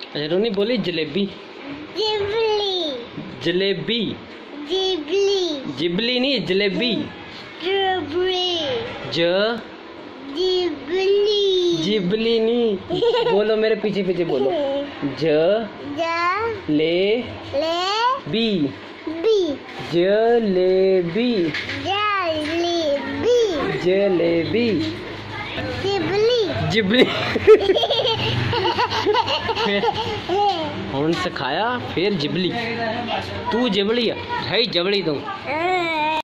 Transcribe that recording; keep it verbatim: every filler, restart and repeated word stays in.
अच्छा रोनी बोली jalebi. Ghibli. Jalebi. Ghibli. Ghibli नहीं जलेबी। जिबली। ज जिबली। जिबली नहीं, बोलो मेरे पीछे पीछे बोलो। ज ज ले ले बी। बी। जलेबी। जलेबी। जलेबी। जिबली। जिबली। फिर उनसे खाया फिर जिबली। तू जिबली है, है जबली तू।